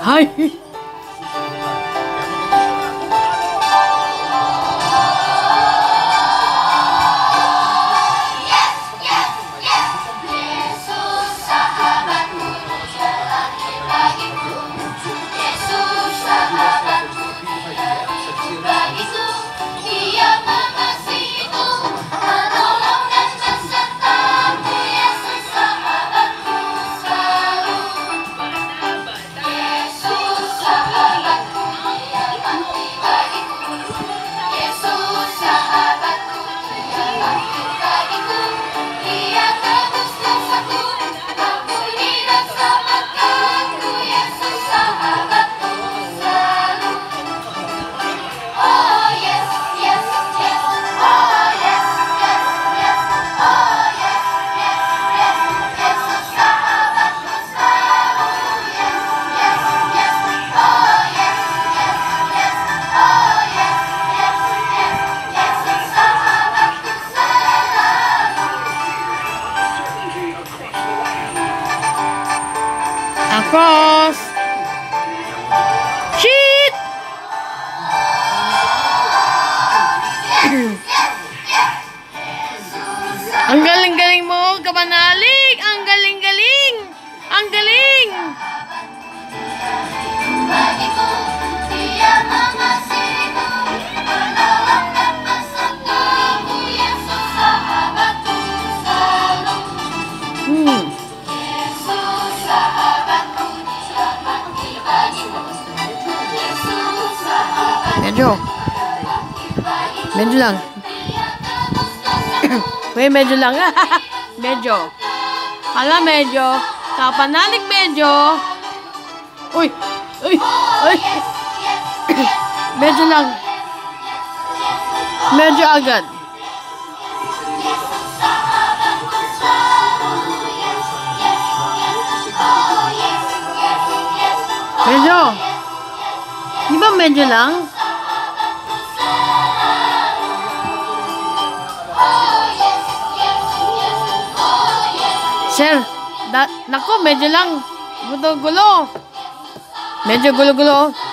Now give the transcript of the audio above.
Ay! Across. Shit! Ang galing-galing mo, Kapanalik! Ang galing-galing! Ang galing! Medyo lang. Uy, medyo lang. Medyo. Hala, medyo. Kapanalik, medyo. Uy. Uy. Uy. Medyo lang. Medyo agad. Medyo. Di ba medyo lang? Sir, naku, medyo lang. Gulo-gulo. Medyo gulo-gulo.